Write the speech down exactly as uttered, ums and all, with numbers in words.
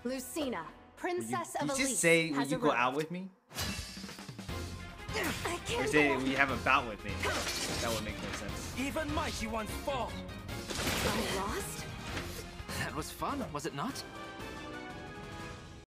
Lucina, Princess Did of you Elise, just say, will has you go arose. out with me? I Or can't say, go will on. you have a bout with me? That would make no sense. Even mighty ones fall. I lost? That was fun, was it not?